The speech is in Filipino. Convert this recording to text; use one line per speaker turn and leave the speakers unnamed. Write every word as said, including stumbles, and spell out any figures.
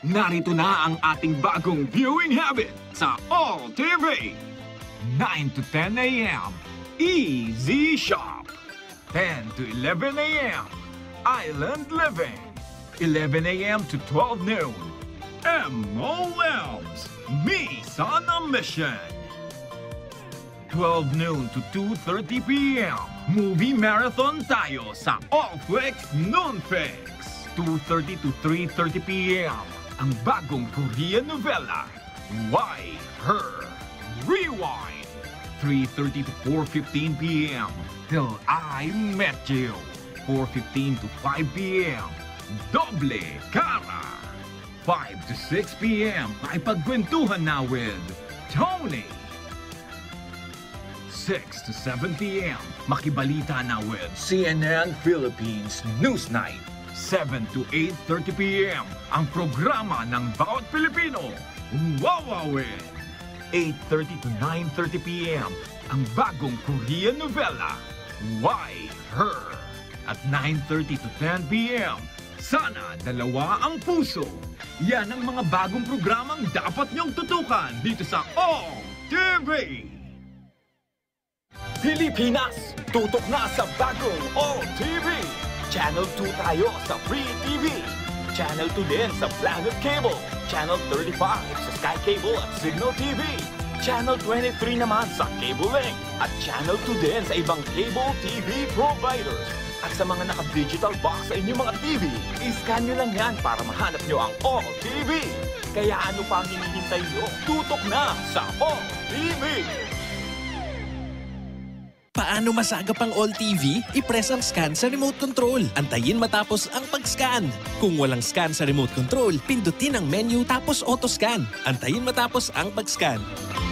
Narito na ang ating bagong viewing habit sa A L L T V. nine to ten a m Easy Shop. ten to eleven a m Island Living. eleven a m to twelve noon M O Ms, Me's on a Mission. twelve noon to two thirty p m Movie Marathon tayo sa Allflix Noonfix. two thirty to three thirty p m Ang bagong Korean novela, Why Her? Rewind. three thirty to four fifteen p m Till I Met You. four fifteen to five p m Doble Cara. five to six p m Maipagkwentuhan na with Tony. six to seven p m Makibalita na with C N N Philippines News Night. seven to eight thirty p m Ang programa ng bawat Pilipino, Wawawin. eight thirty to nine thirty p m Ang bagong Korean novela, Why Her? At nine thirty to ten p m Sana Dalawa ang Puso. Yan ang mga bagong programang dapat niyong tutukan dito sa A L L T V. Pilipinas, tutok na sa bagong A L L T V. Channel two tayo sa Free T V. Channel two din sa Planet Cable. Channel thirty-five sa Sky Cable at Signal T V. Channel twenty-three naman sa Cable Link. At Channel two din sa ibang cable T V providers. At sa mga naka-digital box sa inyong mga T V, i-scan nyo lang yan para mahanap nyo ang A L L T V. Kaya ano pa ang hinihintay nyo? Tutok na sa A L L T V!
Paano masagap ang A L L T V? I-press ang scan sa remote control. Antayin matapos ang pag-scan. Kung walang scan sa remote control, pindutin ang menu tapos auto-scan. Antayin matapos ang pag-scan.